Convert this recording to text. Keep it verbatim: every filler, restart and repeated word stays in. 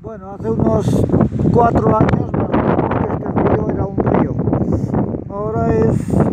Bueno, hace unos cuatro años, bueno, que este río era un río. Ahora es